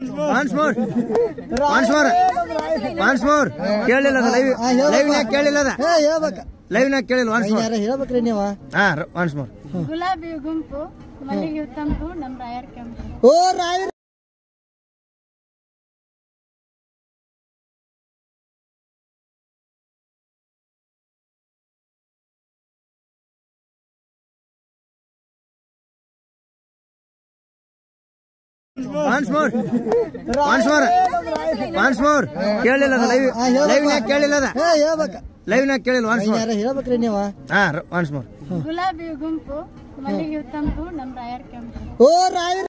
Once more. ಕೇಳಿಲ್ಲ live ನಾಗ ಕೇಳಿಲ್ಲ ಲೈವ್ ನಾಗ ಕೇಳಿಲ್ಲ once more ಹೇಳ್ಬೇಕ್ರಿ ನೀವು once more ಗುಲಾಬಿ ಗುಂಪು ಮಲ್ಲಿಗೆ ತಂಪು ನಮ್ಮ ರಾಯರ್ ಕೆಂಪು ಓ ರಾಯರ್ once more ಕೇಳಿಲ್ಲ ಲೈವ್ ನಾಗ ಕೇಳಿಲ್ಲ ಲೈವ್ ನಾಗ ಕೇಳಿಲ್ಲ once more ಹೇಳ್ಬೇಕ್ರಿ ನೀವು once more ಗುಲಾಬಿ ಗುಂಪು ಮಲ್ಲಿಗೆ ತಂಪು ನಮ್ಮ ರಾಯರ್ ಕೆಂಪು ಓ ರಾಯರ್